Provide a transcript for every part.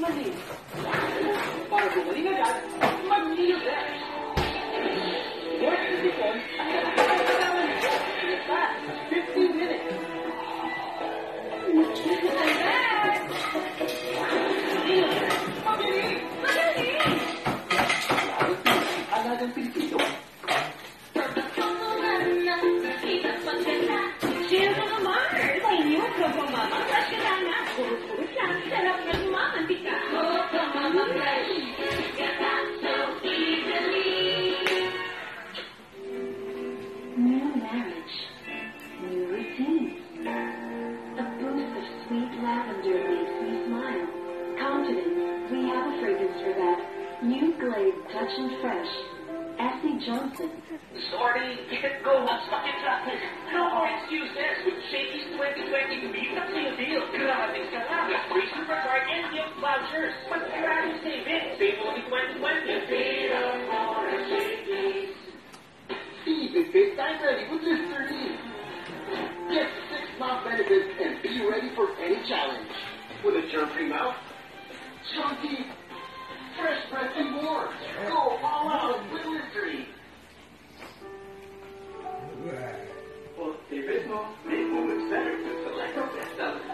mali. Para gumaling agad, mag-Neodex. Work the sipon at nakakasama nito. In fact, 15 minutes. Neodex, magaling! Magaling! Alagang Pilipino. Share ka naman! May new ka pa, Mama. Fresh ka na. Puro-puro siya. Sarap na lumamantika. Oh, Mama Fresh. Get that so easily. New marriage. New routine. A boost of sweet lavender makes me smile. Confidence. We have a fragrance for that. New Glade Touch and Fresh. Essie Johnson. Sorry, can't go. I'm stuck in traffic. No more excuses. With Shaky's 2020 beat up sale deal. Grabe ka lang. With free supercard and gift vouchers. Mas grabe saving. Save only 2020. Beat up more Shaky's. Easy Fit Time Ready with Listerine. Get 6 mouth benefits and be ready for any challenge. With a germ-free mouth, strong teeth, fresh breath and more. Go all out with Listerine. Well, favorite mo, make moments better with select our best sellers.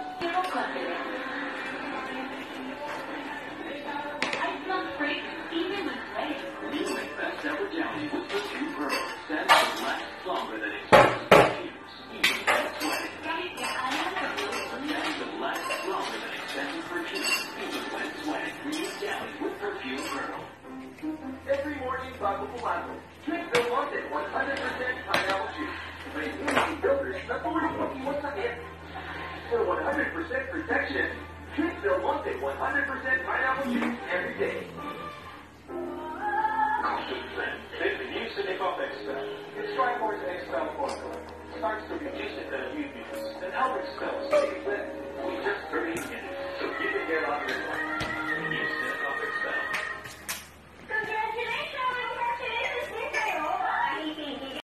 I smell great, even with Glade. New best ever jelly with perfume pearl. Scents that last longer than expensive perfumes. Even when sweating. Scents that last longer than expensive perfumes. Even when sweating. New jelly with perfume pearl. Every morning, bago pumasok, drink the wanted 100% pineapple juice. May immunity builders na tuloy mag-iwan sakit. For 100% protection, drink the wanted 100% pineapple juice every day. Take the new Cinepop Expel. It's Triforce Expel formula. Starts to reduce it and abuse and help expel